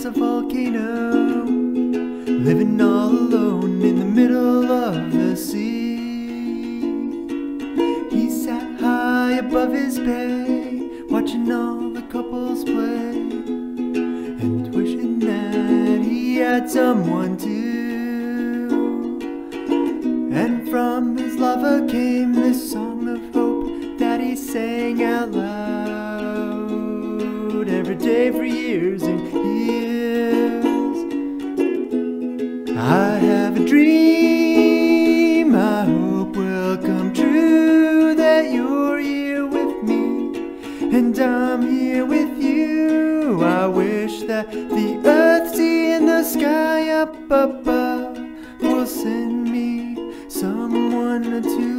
was a volcano, living all alone in the middle of the sea. He sat high above his bay, watching all the couples play, and wishing that he had someone too. And from his lava came this song of hope that he sang out loud every day for years and years. I have a dream I hope will come true, that you're here with me and I'm here with you. I wish that the earth, sea and the sky up above will send me someone to